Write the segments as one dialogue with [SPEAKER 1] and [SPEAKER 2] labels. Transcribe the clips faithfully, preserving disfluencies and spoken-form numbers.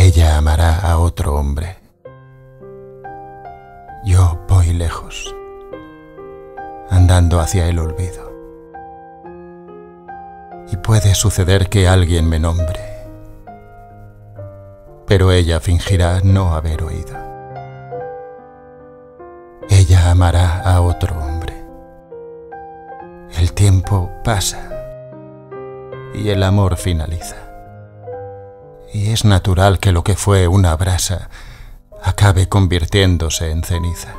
[SPEAKER 1] Ella amará a otro hombre. Yo voy lejos, andando hacia el olvido. Y puede suceder que alguien me nombre, pero ella fingirá no haber oído. Ella amará a otro hombre. El tiempo pasa y el amor finaliza. Y es natural que lo que fue una brasa acabe convirtiéndose en ceniza.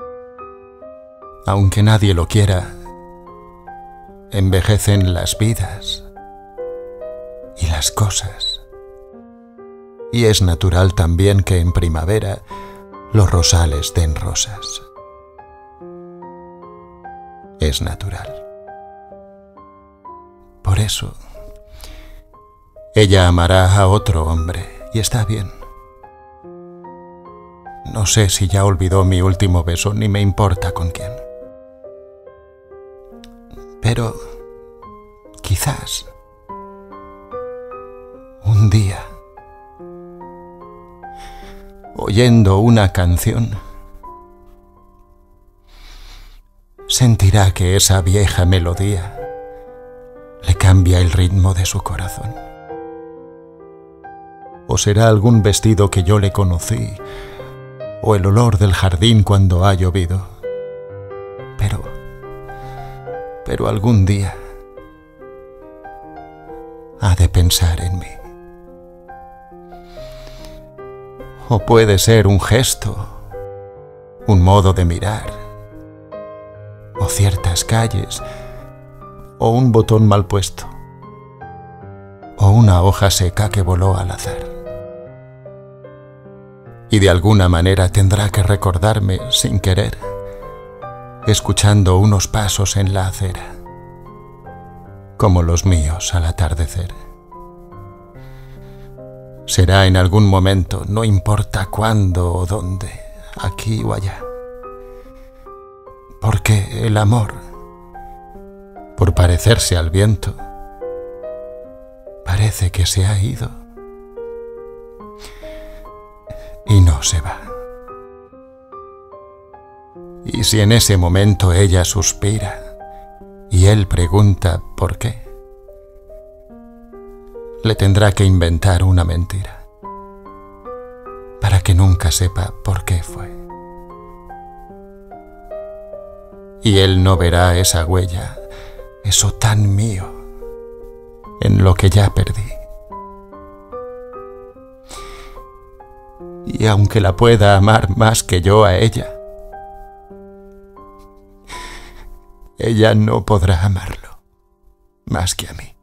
[SPEAKER 1] Aunque nadie lo quiera, envejecen las vidas y las cosas. Y es natural también que en primavera los rosales den rosas. Es natural. Por eso, ella amará a otro hombre, y está bien. No sé si ya olvidó mi último beso, ni me importa con quién. Pero, quizás, un día, oyendo una canción, sentirá que esa vieja melodía le cambia el ritmo de su corazón. O será algún vestido que yo le conocí, o el olor del jardín cuando ha llovido. Pero, pero algún día ha de pensar en mí. O puede ser un gesto, un modo de mirar, o ciertas calles, o un botón mal puesto, o una hoja seca que voló al azar. Y de alguna manera tendrá que recordarme sin querer, escuchando unos pasos en la acera, como los míos al atardecer. Será en algún momento, no importa cuándo o dónde, aquí o allá. Porque el amor, por parecerse al viento, parece que se ha ido y no se va. Y si en ese momento ella suspira y él pregunta por qué, le tendrá que inventar una mentira para que nunca sepa por qué fue. Y él no verá esa huella, eso tan mío, en lo que ya perdí. Y aunque la pueda amar más que yo a ella, ella no podrá amarlo más que a mí.